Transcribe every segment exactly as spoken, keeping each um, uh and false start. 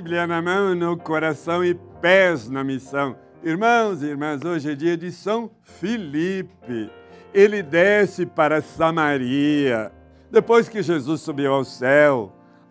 Bíblia na mão, no coração e pés na missão. Irmãos e irmãs, hoje é dia de São Filipe. Ele desce para Samaria. Depois que Jesus subiu ao céu,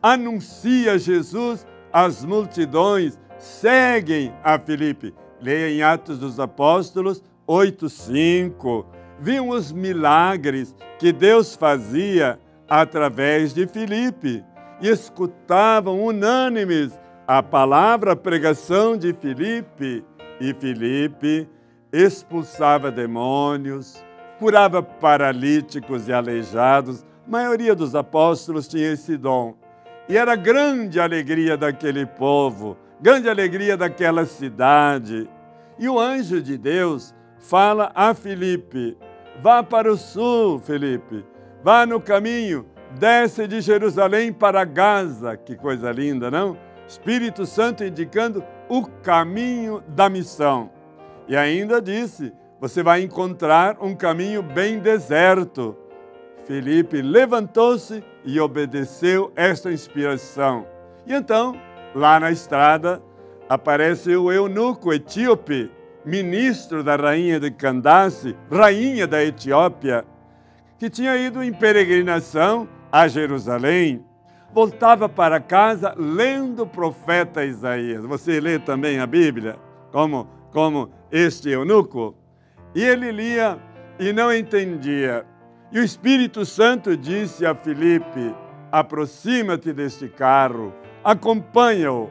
anuncia Jesus, as multidões seguem a Filipe. Leia em Atos dos Apóstolos oito, cinco. Viam os milagres que Deus fazia através de Filipe e escutavam unânimes a palavra, a pregação de Filipe. E Filipe expulsava demônios, curava paralíticos e aleijados. A maioria dos apóstolos tinha esse dom. E era grande a alegria daquele povo, grande alegria daquela cidade. E o anjo de Deus fala a Filipe: vá para o sul, Filipe, vá no caminho, desce de Jerusalém para Gaza. Que coisa linda, não? Espírito Santo indicando o caminho da missão. E ainda disse: você vai encontrar um caminho bem deserto. Filipe levantou-se e obedeceu esta inspiração. E então, lá na estrada, aparece o eunuco etíope, ministro da rainha de Candace, rainha da Etiópia, que tinha ido em peregrinação a Jerusalém. Voltava para casa lendo o profeta Isaías. Você lê também a Bíblia, como, como este eunuco? E ele lia e não entendia. E o Espírito Santo disse a Filipe: aproxima-te deste carro, acompanha-o.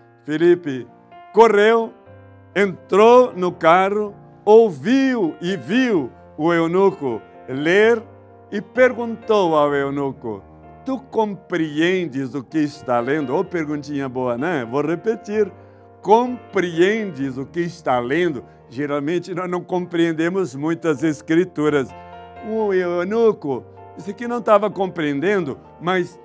Filipe correu, entrou no carro, ouviu e viu o eunuco ler e perguntou ao eunuco: tu compreendes o que está lendo? Ô, perguntinha boa, né? Vou repetir. Compreendes o que está lendo? Geralmente nós não compreendemos muitas escrituras. O eunuco, esse aqui não estava compreendendo, mas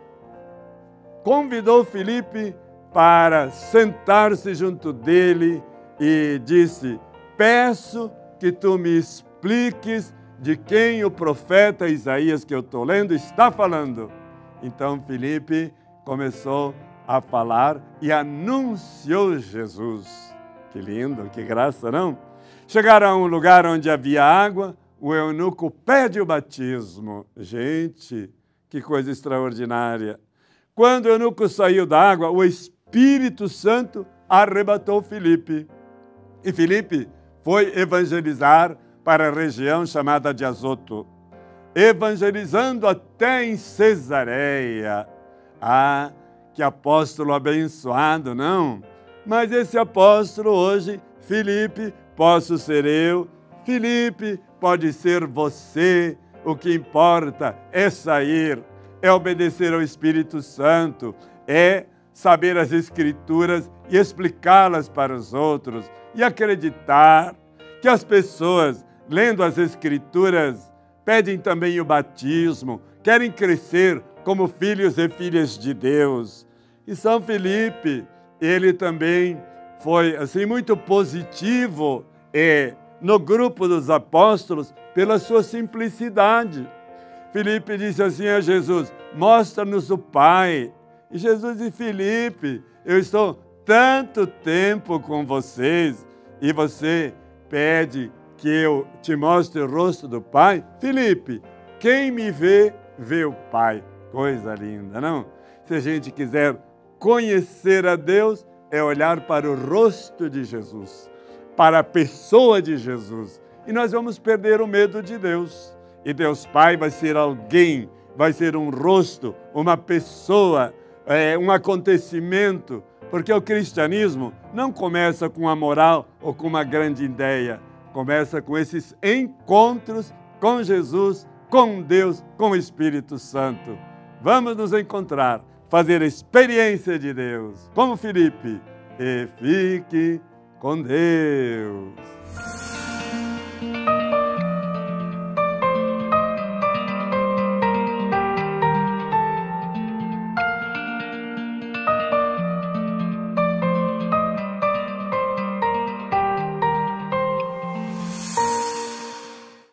convidou Filipe para sentar-se junto dele e disse: peço que tu me expliques de quem o profeta Isaías que eu estou lendo está falando. Então Filipe começou a falar e anunciou Jesus. Que lindo, que graça, não? Chegaram a um lugar onde havia água. O eunuco pede o batismo. Gente, que coisa extraordinária. Quando o eunuco saiu da água, o Espírito Santo arrebatou Filipe. E Filipe foi evangelizar para a região chamada de Azoto, evangelizando até em Cesareia. Ah, que apóstolo abençoado, não? Mas esse apóstolo hoje, Filipe, posso ser eu, Filipe, pode ser você. O que importa é sair, é obedecer ao Espírito Santo, é saber as Escrituras e explicá-las para os outros e acreditar que as pessoas, lendo as Escrituras, pedem também o batismo, querem crescer como filhos e filhas de Deus. E São Filipe, ele também foi assim muito positivo é, no grupo dos apóstolos pela sua simplicidade. Filipe disse assim a Jesus: mostra-nos o Pai. E Jesus disse: Filipe, eu estou tanto tempo com vocês e você pede que eu te mostre o rosto do Pai? Filipe, quem me vê, vê o Pai. Coisa linda, não? Se a gente quiser conhecer a Deus, é olhar para o rosto de Jesus, para a pessoa de Jesus. E nós vamos perder o medo de Deus. E Deus Pai vai ser alguém, vai ser um rosto, uma pessoa, é, um acontecimento. Porque o cristianismo não começa com a moral ou com uma grande ideia. Começa com esses encontros com Jesus, com Deus, com o Espírito Santo. Vamos nos encontrar, fazer a experiência de Deus, como Filipe, e fique com Deus.